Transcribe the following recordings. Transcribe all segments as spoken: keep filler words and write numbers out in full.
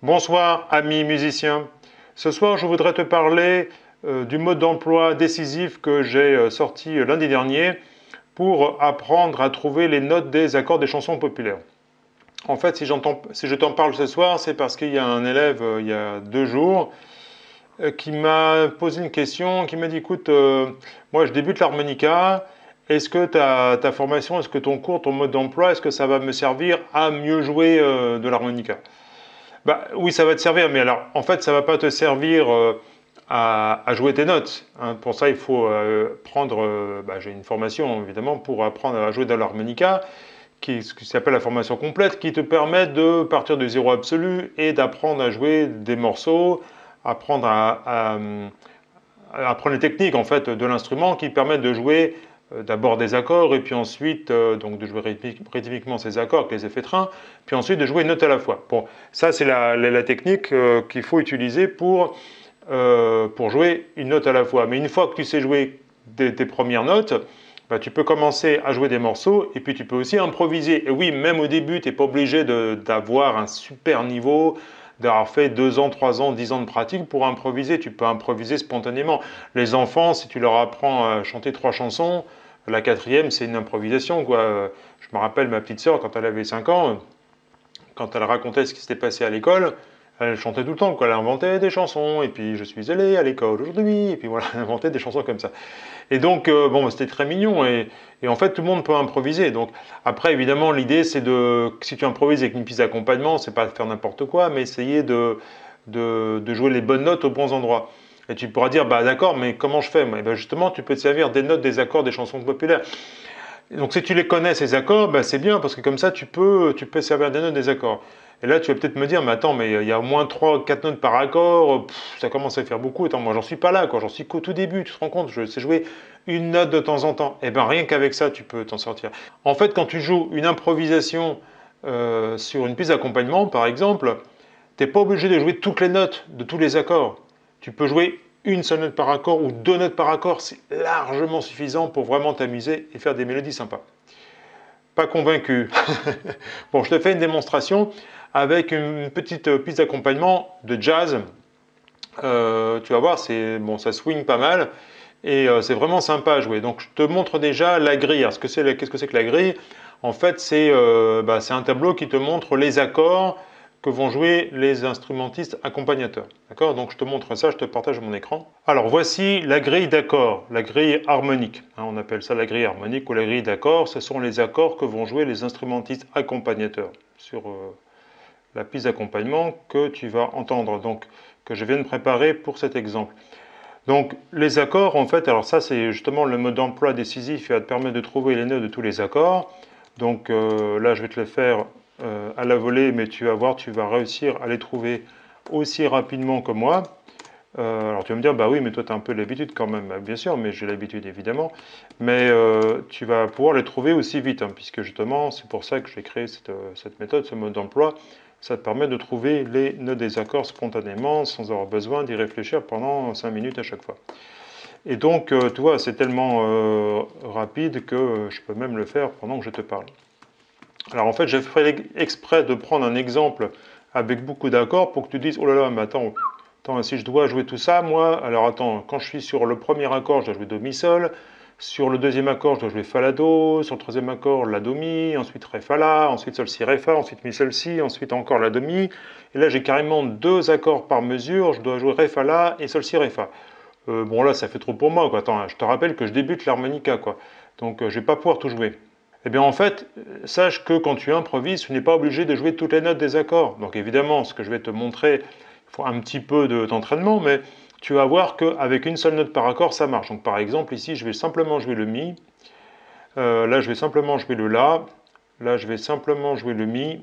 Bonsoir amis musiciens. Ce soir je voudrais te parler euh, du mode d'emploi décisif que j'ai euh, sorti euh, lundi dernier pour apprendre à trouver les notes des accords des chansons populaires. En fait, si, si je t'en parle ce soir, c'est parce qu'il y a un élève euh, il y a deux jours euh, qui m'a posé une question, qui m'a dit écoute, euh, moi je débute l'harmonica, est-ce que ta, ta formation, est-ce que ton cours, ton mode d'emploi, est-ce que ça va me servir à mieux jouer euh, de l'harmonica? Bah, oui, ça va te servir, mais alors, en fait, ça ne va pas te servir euh, à, à jouer tes notes. Hein. Pour ça, il faut euh, prendre. Euh, bah, j'ai une formation, évidemment, pour apprendre à jouer de l'harmonica, qui, qui s'appelle la formation complète, qui te permet de partir de zéro absolu et d'apprendre à jouer des morceaux, apprendre à, à, à apprendre les techniques, en fait, de l'instrument qui permettent de jouer d'abord des accords, et puis ensuite euh, donc de jouer rythmiquement ces accords avec les effets train, puis ensuite de jouer une note à la fois. Bon, ça c'est la, la, la, technique euh, qu'il faut utiliser pour, euh, pour jouer une note à la fois. Mais une fois que tu sais jouer des, tes premières notes, bah, tu peux commencer à jouer des morceaux, et puis tu peux aussi improviser. Et oui, même au début, tu n'es pas obligé d'avoir un super niveau, d'avoir fait deux ans, trois ans, dix ans de pratique pour improviser. Tu peux improviser spontanément. Les enfants, si tu leur apprends à chanter trois chansons, la quatrième, c'est une improvisation, quoi. Je me rappelle ma petite sœur, quand elle avait cinq ans, quand elle racontait ce qui s'était passé à l'école, elle chantait tout le temps, quoi. Elle inventait des chansons, et puis je suis allé à l'école aujourd'hui, et puis voilà, elle inventait des chansons comme ça. Et donc, euh, bon, c'était très mignon, et, et en fait, tout le monde peut improviser. Donc, après, évidemment, l'idée, c'est de, si tu improvises avec une piste d'accompagnement, c'est pas de faire n'importe quoi, mais essayer de, de, de jouer les bonnes notes aux bons endroits. Et tu pourras dire, bah d'accord, mais comment je fais? Et ben justement, tu peux te servir des notes, des accords, des chansons populaires. Et donc si tu les connais, ces accords, bah, c'est bien, parce que comme ça, tu peux, tu peux servir des notes, des accords. Et là, tu vas peut-être me dire, mais attends, mais il y a au moins trois, quatre notes par accord, pff, ça commence à faire beaucoup. Attends, moi, j'en suis pas là, quoi. J'en suis qu'au tout début, tu te rends compte, je sais jouer une note de temps en temps. Et bien, rien qu'avec ça, tu peux t'en sortir. En fait, quand tu joues une improvisation euh, sur une piste d'accompagnement, par exemple, tu n'es pas obligé de jouer toutes les notes de tous les accords. Tu peux jouer une seule note par accord ou deux notes par accord, c'est largement suffisant pour vraiment t'amuser et faire des mélodies sympas. Pas convaincu. Bon, je te fais une démonstration avec une petite piste d'accompagnement de jazz. Euh, tu vas voir, bon, ça swing pas mal et euh, c'est vraiment sympa à jouer. Donc, je te montre déjà la grille. Qu'est-ce que c'est -ce que, que la grille? En fait, c'est euh, bah, un tableau qui te montre les accords que vont jouer les instrumentistes accompagnateurs. D'accord? Donc je te montre ça, je te partage mon écran. Alors voici la grille d'accords, la grille harmonique. Hein, on appelle ça la grille harmonique ou la grille d'accords. Ce sont les accords que vont jouer les instrumentistes accompagnateurs sur euh, la piste d'accompagnement que tu vas entendre, donc que je viens de préparer pour cet exemple. Donc les accords, en fait, alors ça c'est justement le mode d'emploi décisif qui va te permettre de trouver les notes de tous les accords. Donc euh, là je vais te le faire Euh, à la volée, mais tu vas voir, tu vas réussir à les trouver aussi rapidement que moi. Euh, alors tu vas me dire, bah oui, mais toi tu as un peu l'habitude quand même. Bah, bien sûr, mais j'ai l'habitude évidemment. Mais euh, tu vas pouvoir les trouver aussi vite, hein, puisque justement, c'est pour ça que j'ai créé cette, cette méthode, ce mode d'emploi. Ça te permet de trouver les notes des accords spontanément, sans avoir besoin d'y réfléchir pendant cinq minutes à chaque fois. Et donc, euh, tu vois, c'est tellement euh, rapide que je peux même le faire pendant que je te parle. Alors en fait, j'ai fait exprès de prendre un exemple avec beaucoup d'accords pour que tu dises, oh là là, mais attends, attends, si je dois jouer tout ça, moi, alors attends, quand je suis sur le premier accord, je dois jouer Do, Mi, Sol, sur le deuxième accord, je dois jouer Fa, La, Do, sur le troisième accord, La, Do, Mi, ensuite Ré, Fa, La, ensuite Sol, Si, Ré, Fa, ensuite Mi, Sol, Si, ensuite encore La, Do, Mi, et là j'ai carrément deux accords par mesure, je dois jouer Ré, Fa, La et Sol, Si, Ré, Fa. Euh, bon là, ça fait trop pour moi, quoi. Attends, je te rappelle que je débute l'harmonica, quoi, donc euh, je vais pas pouvoir tout jouer. Eh bien en fait, sache que quand tu improvises, tu n'es pas obligé de jouer toutes les notes des accords. Donc évidemment, ce que je vais te montrer, il faut un petit peu d'entraînement, mais tu vas voir qu'avec une seule note par accord, ça marche. Donc par exemple, ici, je vais simplement jouer le Mi. Euh, là, je vais simplement jouer le La. Là, je vais simplement jouer le Mi.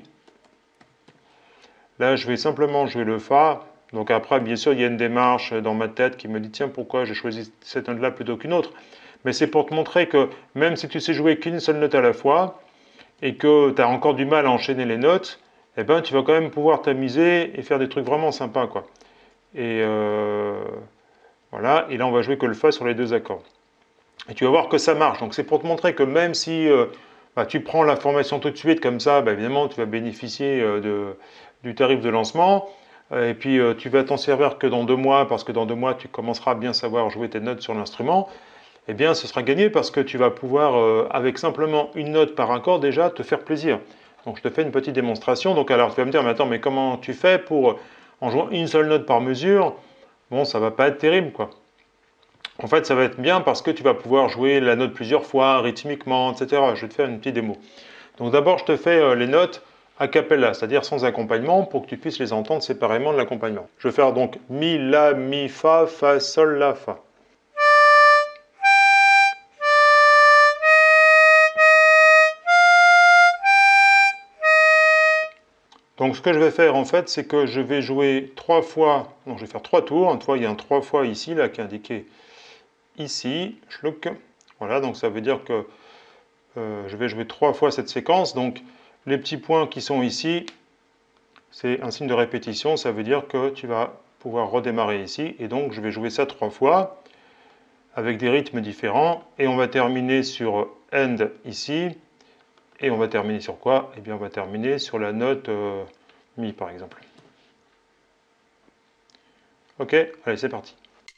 Là, je vais simplement jouer le Fa. Donc après, bien sûr, il y a une démarche dans ma tête qui me dit, tiens, pourquoi j'ai choisi cette note-là plutôt qu'une autre? Mais c'est pour te montrer que même si tu sais jouer qu'une seule note à la fois et que tu as encore du mal à enchaîner les notes, eh ben, tu vas quand même pouvoir t'amuser et faire des trucs vraiment sympas, quoi. Et euh, voilà, et là on va jouer que le Fa sur les deux accords. Et tu vas voir que ça marche. Donc c'est pour te montrer que même si euh, bah, tu prends l'information tout de suite comme ça, bah, évidemment tu vas bénéficier euh, de, du tarif de lancement. et puis euh, tu vas t'en servir que dans deux mois, parce que dans deux mois tu commenceras à bien savoir jouer tes notes sur l'instrument, eh bien ce sera gagné parce que tu vas pouvoir, euh, avec simplement une note par accord déjà, te faire plaisir. Donc je te fais une petite démonstration. Donc alors tu vas me dire, mais attends, mais comment tu fais pour, en jouant une seule note par mesure, bon ça va pas être terrible quoi. En fait ça va être bien parce que tu vas pouvoir jouer la note plusieurs fois, rythmiquement, et cetera. Je vais te faire une petite démo. Donc d'abord je te fais euh, les notes a cappella, c'est-à-dire sans accompagnement, pour que tu puisses les entendre séparément de l'accompagnement. Je vais faire donc mi, la, mi, fa, fa, sol, la, fa. Donc ce que je vais faire en fait, c'est que je vais jouer trois fois, donc je vais faire trois tours, tu vois il y a un trois fois ici, là, qui est indiqué ici, schluck. Voilà, donc ça veut dire que euh, je vais jouer trois fois cette séquence, donc les petits points qui sont ici, c'est un signe de répétition, ça veut dire que tu vas pouvoir redémarrer ici, et donc je vais jouer ça trois fois, avec des rythmes différents, et on va terminer sur end ici, et on va terminer sur quoi? Eh bien on va terminer sur la note euh, mi par exemple. Ok, allez c'est parti.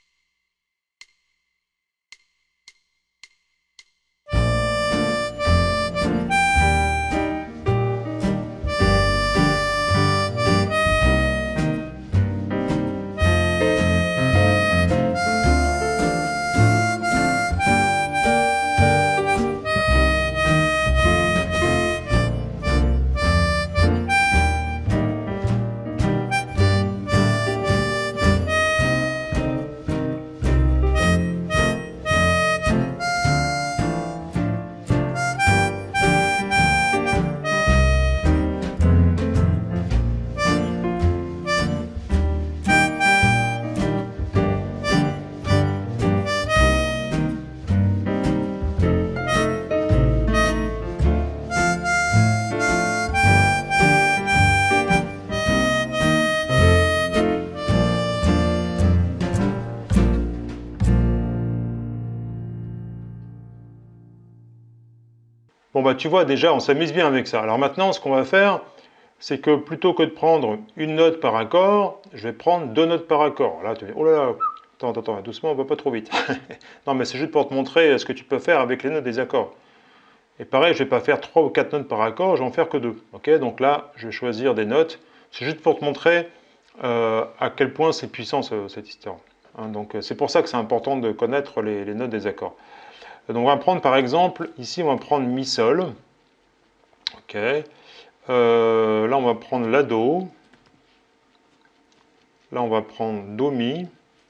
Bon bah tu vois déjà on s'amuse bien avec ça. Alors maintenant ce qu'on va faire, c'est que plutôt que de prendre une note par accord, je vais prendre deux notes par accord. Là tu dis oh là là, attends, attends, attends, doucement, on va pas trop vite. Non mais c'est juste pour te montrer ce que tu peux faire avec les notes des accords. Et pareil, je ne vais pas faire trois ou quatre notes par accord, je vais en faire que deux. Ok, donc là je vais choisir des notes. C'est juste pour te montrer euh, à quel point c'est puissant ce, cette histoire. Hein, donc c'est pour ça que c'est important de connaître les, les notes des accords. Donc on va prendre par exemple, ici on va prendre Mi Sol. Ok. Euh, là on va prendre La Do. Là on va prendre Do Mi.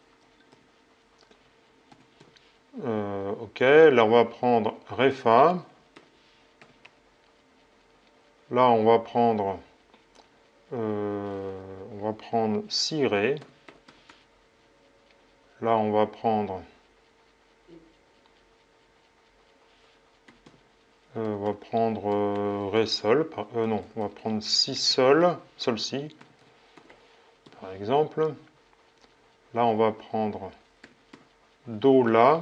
Euh, ok. Là on va prendre Ré Fa. Là on va prendre euh, on va prendre Si Ré. Là on va prendre Euh, on va prendre euh, Ré Sol, par, euh, non, on va prendre Si Sol, Sol Si, par exemple. Là, on va prendre Do La.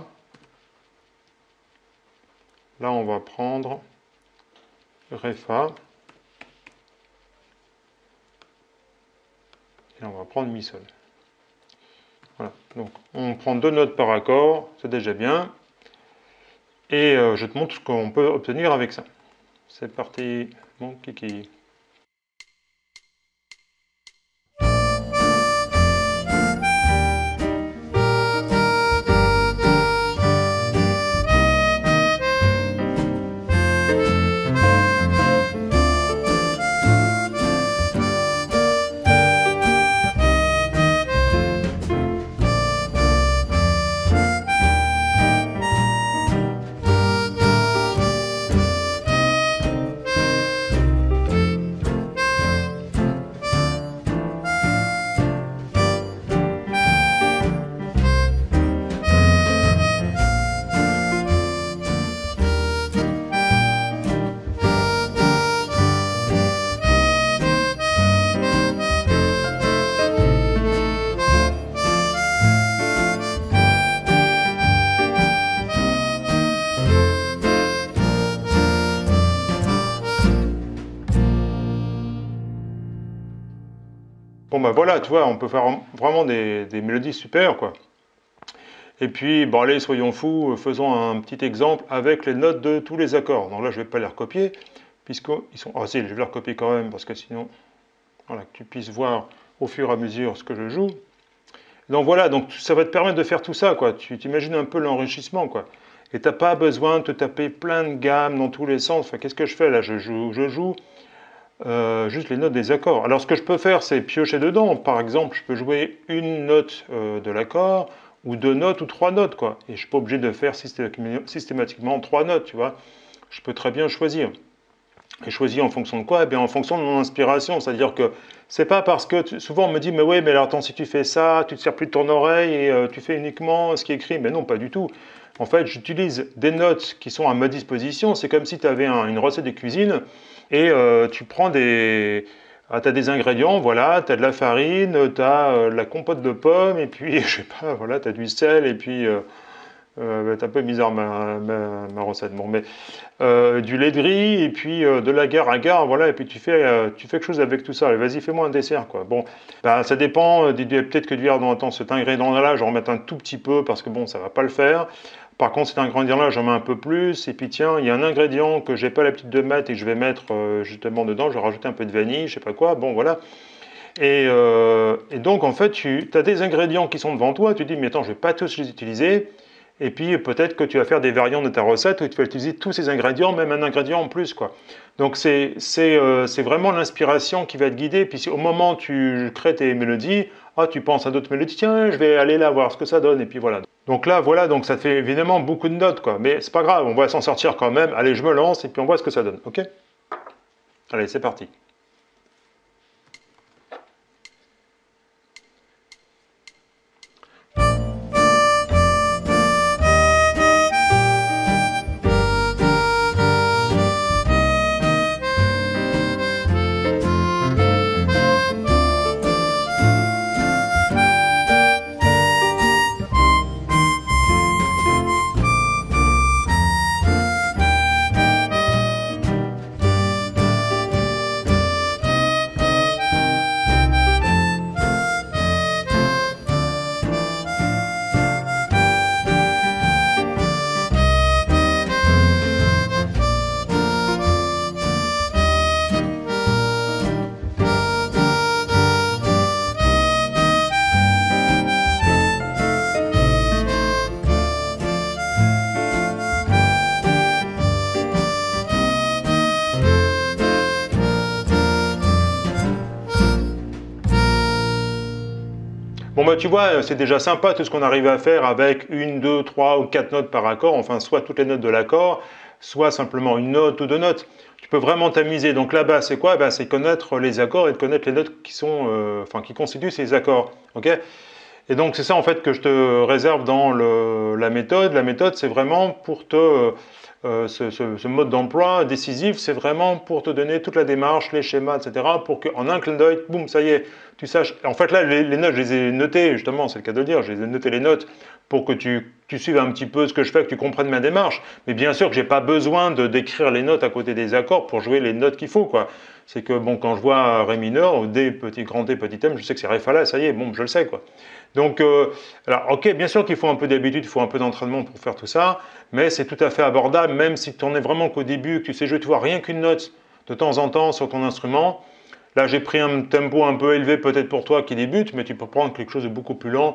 Là, on va prendre Ré Fa. Et on va prendre Mi Sol. Voilà, donc on prend deux notes par accord, c'est déjà bien. Et euh, je te montre ce qu'on peut obtenir avec ça. C'est parti, mon kiki. bah voilà, tu vois, on peut faire vraiment des, des mélodies super, quoi. Et puis, bon allez, soyons fous, faisons un petit exemple avec les notes de tous les accords. Donc là, je ne vais pas les recopier, puisqu'ils sont... Ah si, je vais les recopier quand même, parce que sinon, voilà, que tu puisses voir au fur et à mesure ce que je joue. Donc voilà, donc ça va te permettre de faire tout ça, quoi. Tu t'imagines un peu l'enrichissement, quoi. Et tu n'as pas besoin de te taper plein de gammes dans tous les sens. Enfin, qu'est-ce que je fais là? Je joue, je joue euh, juste les notes des accords. Alors ce que je peux faire, c'est piocher dedans. Par exemple, je peux jouer une note euh, de l'accord, ou deux notes, ou trois notes, quoi. Et je ne suis pas obligé de faire systématiquement trois notes, tu vois. Je peux très bien choisir. Et choisir en fonction de quoi? Eh bien, en fonction de mon inspiration. C'est-à-dire que c'est pas parce que... Tu... Souvent, on me dit, mais oui, mais alors attends, si tu fais ça, tu ne te sers plus de ton oreille et euh, tu fais uniquement ce qui est écrit. Mais non, pas du tout. En fait, j'utilise des notes qui sont à ma disposition. C'est comme si tu avais un, une recette de cuisine et euh, tu prends des... Ah, tu as des ingrédients, voilà, tu as de la farine, tu as euh, la compote de pommes, et puis, je sais pas, voilà, tu as du sel, et puis... Euh, Euh, c'est un peu bizarre ma, ma, ma recette, bon, mais euh, du lait de riz et puis euh, de l'agar-agar, voilà, et puis tu fais, euh, tu fais quelque chose avec tout ça. Vas-y, fais-moi un dessert, quoi. Bon, bah, ça dépend, euh, peut-être que tu vas dire, non, attends, cet ingrédient-là, je vais en mettre un tout petit peu parce que bon, ça va pas le faire. Par contre, cet ingrédient-là, j'en mets un peu plus, et puis tiens, il y a un ingrédient que j'ai pas l'habitude de mettre et que je vais mettre euh, justement dedans, je vais rajouter un peu de vanille, je sais pas quoi, bon, voilà. Et, euh, et donc, en fait, tu as des ingrédients qui sont devant toi, tu te dis, mais attends, je vais pas tous les utiliser. Et puis peut-être que tu vas faire des variantes de ta recette où tu vas utiliser tous ces ingrédients, même un ingrédient en plus, quoi. Donc c'est euh, vraiment l'inspiration qui va te guider. Puis au moment où tu crées tes mélodies, ah, tu penses à d'autres mélodies, tiens, je vais aller là voir ce que ça donne. Et puis voilà. Donc là, voilà, donc ça te fait évidemment beaucoup de notes, quoi. Mais c'est pas grave, on va s'en sortir quand même. Allez, je me lance et puis on voit ce que ça donne, ok? Allez, c'est parti. Bon bah tu vois, c'est déjà sympa tout ce qu'on arrive à faire avec une, deux, trois ou quatre notes par accord, enfin soit toutes les notes de l'accord, soit simplement une note ou deux notes. Tu peux vraiment t'amuser. Donc là-bas, c'est quoi? Ben, c'est connaître les accords et de connaître les notes qui sont, euh, enfin qui constituent ces accords. Ok? Et donc c'est ça en fait que je te réserve dans le, la méthode. La méthode, c'est vraiment pour te Euh, ce, ce, ce mode d'emploi décisif, c'est vraiment pour te donner toute la démarche, les schémas, et cetera, pour qu'en un clin d'œil, boum, ça y est, tu saches. En fait, là, les, les notes, je les ai notées, justement, c'est le cas de le dire, je les ai notées les notes pour que tu, tu suives un petit peu ce que je fais, que tu comprennes ma démarche. Mais bien sûr que j'ai pas besoin de d'écrire les notes à côté des accords pour jouer les notes qu'il faut, quoi. C'est que, bon, quand je vois Ré mineur, D, petit, grand D, petit M, je sais que c'est Ré fa la, ça y est, bon, je le sais, quoi. Donc, euh, alors, ok, bien sûr qu'il faut un peu d'habitude, il faut un peu d'entraînement pour faire tout ça, mais c'est tout à fait abordable, même si tu n'en es vraiment qu'au début, que tu sais jouer, tu vois, rien qu'une note de temps en temps sur ton instrument. Là, j'ai pris un tempo un peu élevé peut-être pour toi qui débute, mais tu peux prendre quelque chose de beaucoup plus lent.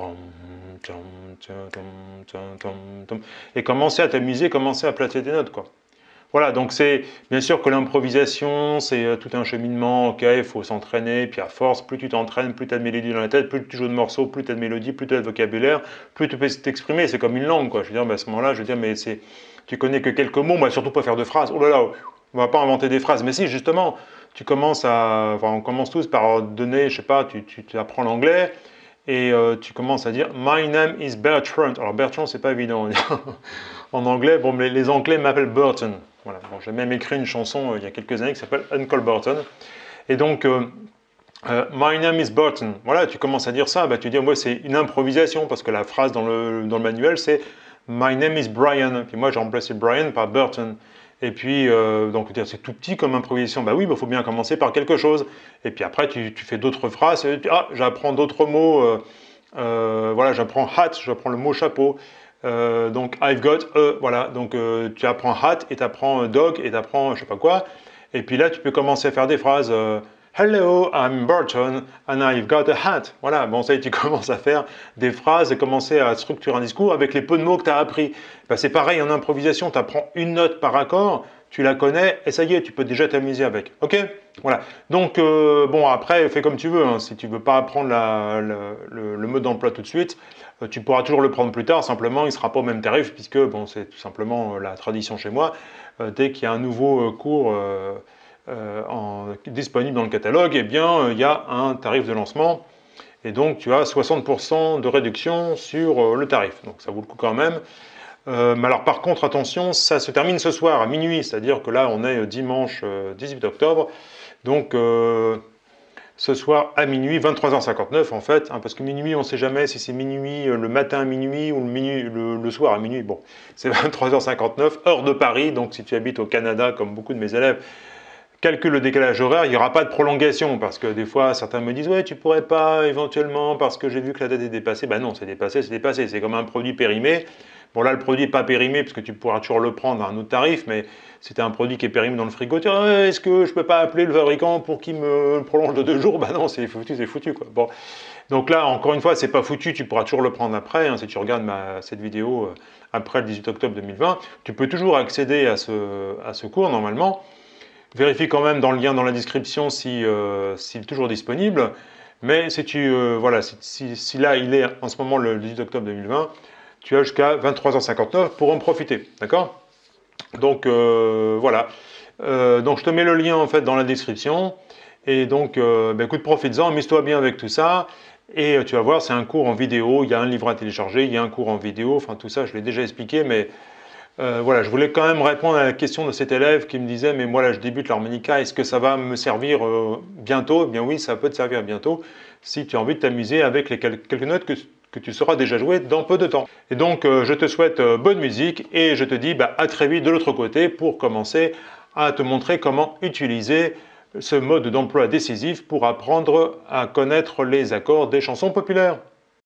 Et commencer à t'amuser, commencer à placer des notes, quoi. Voilà, donc c'est bien sûr que l'improvisation, c'est tout un cheminement, ok, il faut s'entraîner, puis à force, plus tu t'entraînes, plus tu as de mélodie dans la tête, plus tu joues de morceaux, plus tu as de mélodie, plus tu as de vocabulaire, plus tu peux t'exprimer, c'est comme une langue, quoi. Je veux dire, ben à ce moment-là, je veux dire, mais c'est, tu connais que quelques mots, bah, surtout pas faire de phrases, oh là là, on va pas inventer des phrases, mais si, justement, tu commences à, enfin, on commence tous par donner, je sais pas, tu, tu, tu apprends l'anglais, et euh, tu commences à dire « My name is Bertrand ». Alors Bertrand, c'est pas évident en anglais. Bon, mais les Anglais m'appellent Burton. Voilà. Bon, j'ai même écrit une chanson euh, il y a quelques années qui s'appelle « Uncle Burton ». Et donc, euh, euh, « My name is Burton ». Voilà, tu commences à dire ça, bah, tu dis « Moi, c'est une improvisation » parce que la phrase dans le, dans le manuel, c'est « My name is Brian ». Puis moi, j'ai remplacé Brian par Burton. Et puis, euh, donc c'est tout petit comme improvisation. Bah oui, il bah, faut bien commencer par quelque chose. Et puis après, tu, tu fais d'autres phrases. Et tu, ah, j'apprends d'autres mots. Euh, euh, voilà, j'apprends hat, j'apprends le mot chapeau. Euh, donc I've got a, voilà. Donc euh, tu apprends hat et tu apprends dog et tu apprends je sais pas quoi. Et puis là, tu peux commencer à faire des phrases. Euh, Hello, I'm Burton and I've got a hat. Voilà, bon, ça y est, tu commences à faire des phrases et commencer à structurer un discours avec les peu de mots que tu as appris. Ben, c'est pareil en improvisation, tu apprends une note par accord, tu la connais et ça y est, tu peux déjà t'amuser avec. Ok? Voilà. Donc, euh, bon, après, fais comme tu veux. Hein. Si tu ne veux pas apprendre la, la, le, le mode d'emploi tout de suite, euh, tu pourras toujours le prendre plus tard. Simplement, il ne sera pas au même tarif puisque, bon, c'est tout simplement euh, la tradition chez moi. Euh, dès qu'il y a un nouveau euh, cours. Euh, Euh, en, disponible dans le catalogue, eh bien, euh, il y a un tarif de lancement et donc tu as soixante pour cent de réduction sur euh, le tarif. Donc ça vaut le coup quand même. Euh, mais alors par contre, attention, ça se termine ce soir à minuit, c'est-à-dire que là on est dimanche euh, dix-huit octobre, donc euh, ce soir à minuit, vingt-trois heures cinquante-neuf en fait, hein, parce que minuit on ne sait jamais si c'est minuit euh, le matin à minuit ou le, minuit, le, le soir à minuit. Bon, c'est vingt-trois heures cinquante-neuf, heure de Paris, donc si tu habites au Canada comme beaucoup de mes élèves, calcule le décalage horaire, il n'y aura pas de prolongation parce que des fois certains me disent ouais tu pourrais pas éventuellement parce que j'ai vu que la date est dépassée. Ben non, c'est dépassé, c'est dépassé, c'est comme un produit périmé. Bon là le produit n'est pas périmé parce que tu pourras toujours le prendre à un autre tarif, mais c'était un produit qui est périmé dans le frigo. Tu dis, ouais, est-ce que je peux pas appeler le fabricant pour qu'il me prolonge de deux jours? Ben non, c'est foutu, c'est foutu quoi. Bon, donc là encore une fois c'est pas foutu, tu pourras toujours le prendre après. Hein, si tu regardes ma, cette vidéo euh, après le dix-huit octobre deux mille vingt, tu peux toujours accéder à ce, à ce cours normalement. Vérifie quand même dans le lien dans la description si, euh, s'il est toujours disponible. Mais si, tu, euh, voilà, si, si, si là il est en ce moment le dix-huit octobre deux mille vingt, tu as jusqu'à vingt-trois heures cinquante-neuf pour en profiter. D'accord? Donc euh, voilà. Euh, donc je te mets le lien en fait dans la description. Et donc euh, ben, écoute, profites-en, amuse-toi bien avec tout ça. Et euh, tu vas voir, c'est un cours en vidéo, il y a un livre à télécharger, il y a un cours en vidéo, enfin tout ça je l'ai déjà expliqué, mais Euh, voilà, je voulais quand même répondre à la question de cet élève qui me disait mais moi là je débute l'harmonica, est-ce que ça va me servir euh, bientôt? Eh bien oui, ça peut te servir bientôt si tu as envie de t'amuser avec les quel quelques notes que, que tu sauras déjà jouer dans peu de temps. Et donc euh, je te souhaite euh, bonne musique et je te dis bah, à très vite de l'autre côté pour commencer à te montrer comment utiliser ce mode d'emploi décisif pour apprendre à connaître les accords des chansons populaires.